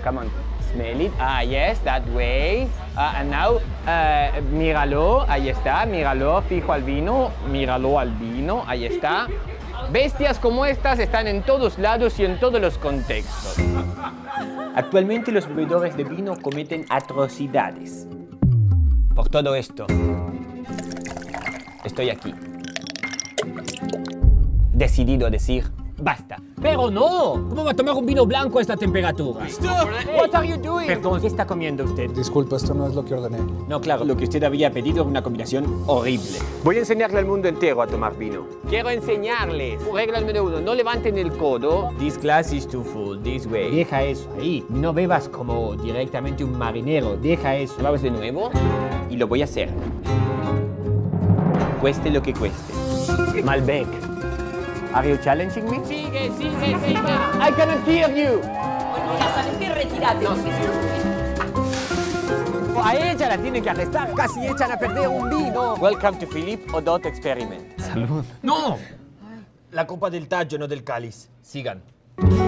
come on. Smell it. Ah, yes, that way. And now, míralo, ahí está. Míralo, fijo al vino. Míralo al vino, ahí está. Bestias como estas están en todos lados y en todos los contextos. Actualmente los bebedores de vino cometen atrocidades. Por todo esto, estoy aquí. Decidido a decir, basta. Pero no, ¿cómo va a tomar un vino blanco a esta temperatura? What are you doing? Perdón, ¿qué está comiendo usted? Disculpa, esto no es lo que ordené. No, claro, lo que usted había pedido era una combinación horrible. Voy a enseñarle al mundo entero a tomar vino. Quiero enseñarles. Regla número 1, no levanten el codo. This glass is too full, this way. Deja eso ahí. No bebas como directamente un marinero. Deja eso. Vamos de nuevo. Y lo voy a hacer. Cueste lo que cueste. Malbec. Are you challenging me? Sigue, sigue, sigue. I cannot hear you. Bueno, ya sabes que retírate. A ella la tienen que arrestar. Casi echan a perder un vino. Welcome to Philippe Odot Experiment. ¡No! La copa del tallo, no del cáliz. Sigan.